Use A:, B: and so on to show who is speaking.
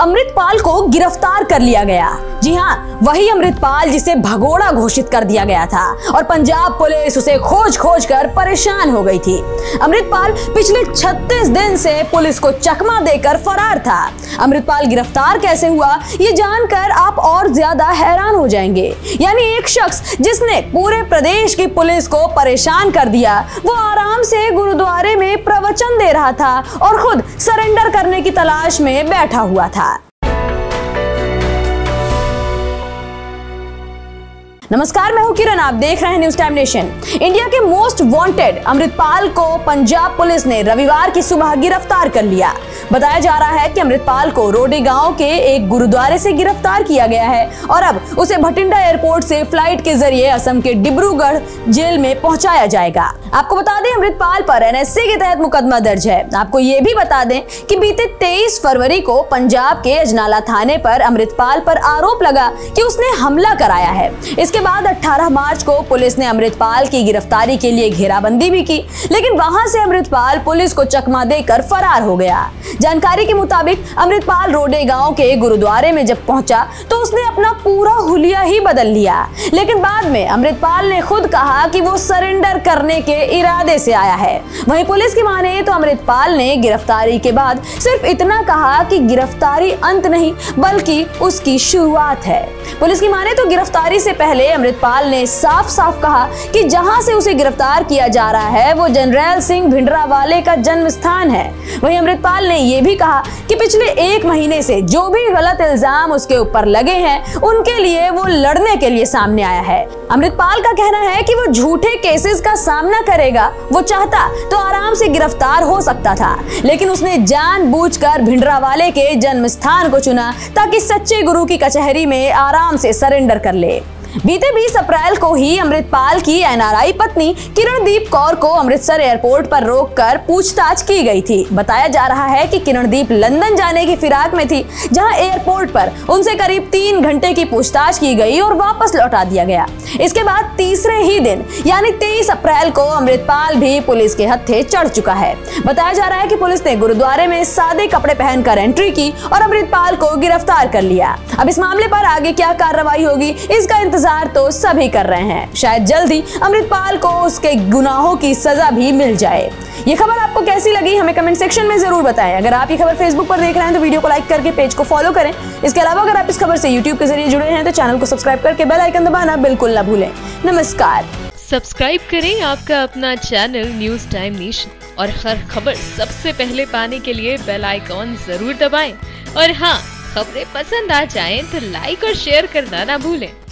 A: अमृतपाल को गिरफ्तार कर लिया गया। जी हाँ, वही अमृतपाल जिसे भगोड़ा घोषित कर दिया गया था और पंजाब पुलिस उसे खोज खोज कर परेशान हो गई थी। अमृतपाल पिछले 36 दिन से पुलिस को चकमा देकर फरार था। अमृतपाल गिरफ्तार कैसे हुआ, ये जानकर आप और ज्यादा हैरान हो जाएंगे। यानी एक शख्स जिसने पूरे प्रदेश की पुलिस को परेशान कर दिया, वो आराम से गुरुद्वारे में प्रवचन दे रहा था और खुद सरेंडर करने की तलाश में बैठा हुआ था। नमस्कार, मैं हूं किरण, आप देख रहे हैं न्यूज टाइम नेशन। इंडिया के मोस्ट वांटेड अमृतपाल को पंजाब पुलिस ने रविवार की सुबह गिरफ्तार कर लिया। बताया जा रहा है कि अमृतपाल को रोडे गांव के एक गुरुद्वारे से गिरफ्तार किया गया है और अब उसे भटिंडा एयरपोर्ट से फ्लाइट के जरिए असम के डिब्रूगढ़ जेल में पहुंचाया जाएगा। आपको बता दें, अमृतपाल पर एनएसए के तहत मुकदमा दर्ज है। आपको ये भी बता दें कि बीते 23 फरवरी को पंजाब के अजनाला थाने पर अमृतपाल पर आरोप लगा कि उसने हमला कराया है। इसके बाद 18 मार्च को पुलिस ने अमृतपाल की गिरफ्तारी के लिए घेराबंदी भी की, लेकिन वहां से अमृतपाल पुलिस को चकमा देकर फरार हो गया। जानकारी के मुताबिक अमृतपाल रोडे गांव के गुरुद्वारे में जब पहुंचा तो उसने अपना पूरा हुलिया ही बदल लिया, लेकिन बाद में अमृतपाल ने खुद कहा कि वो सरेंडर करने के इरादे से आया है। वहीं पुलिस की माने तो अमृतपाल ने गिरफ्तारी के बाद सिर्फ इतना कहा कि गिरफ्तारी अंत नहीं बल्कि उसकी शुरुआत है। पुलिस की माने तो गिरफ्तारी से पहले अमृतपाल ने साफ साफ कहा कि जहां से उसे गिरफ्तार किया जा रहा है वो जनरैल सिंह भिंडरावाले का जन्म स्थान है। वहीं अमृतपाल ने यह भी कहा कि पिछले 1 महीने से जो भी गलत इल्जाम उसके ऊपर लगे हैं उनके लिए वो लड़ने के लिए सामने आया है। अमृतपाल का कहना है कि वो झूठे केसेस का सामना करेगा। वो चाहता तो आराम से गिरफ्तार हो सकता था, लेकिन उसने जानबूझकर भिंडरावाले के जन्म स्थान को चुना ताकि सच्चे गुरु की कचहरी में आराम से सरेंडर कर ले। बीते 20 अप्रैल को ही अमृतपाल की एनआरआई पत्नी किरणदीप कौर को अमृतसर एयरपोर्ट पर रोककर पूछताछ की गई थी। बताया जा रहा है कि किरणदीप लंदन जाने की फिराक में थी, जहां एयरपोर्ट पर उनसे करीब 3 घंटे की पूछताछ की गई और वापस लौटा दिया गया। इसके बाद तीसरे ही दिन यानी 23 अप्रैल को अमृतपाल भी पुलिस के हत्थे चढ़ चुका है। बताया जा रहा है कि पुलिस ने गुरुद्वारे में सादे कपड़े पहनकर एंट्री की और अमृतपाल को गिरफ्तार कर लिया। अब इस मामले पर आगे क्या कार्रवाई होगी, इसका इंतजार तो सभी कर रहे हैं। शायद जल्दी अमृतपाल को उसके गुनाहों की सजा भी मिल जाए। ये खबर आपको कैसी लगी हमें कमेंट सेक्शन में जरूर बताएं। अगर आप ये खबर फेसबुक पर देख रहे हैं तो वीडियो को लाइक करके पेज को फॉलो करें। इसके अलावा अगर आप इस खबर से यूट्यूब के जरिए जुड़े हैं तो चैनल को सब्सक्राइब करके बेल आइकन दबाना बिल्कुल ना भूलें। नमस्कार।
B: सब्सक्राइब करें आपका अपना चैनल न्यूज टाइम नेशन और हर खबर सबसे पहले पाने के लिए बेल आइकॉन जरूर दबाएं। और हाँ, खबरें पसंद आ जाएं तो लाइक और शेयर करना ना भूलें।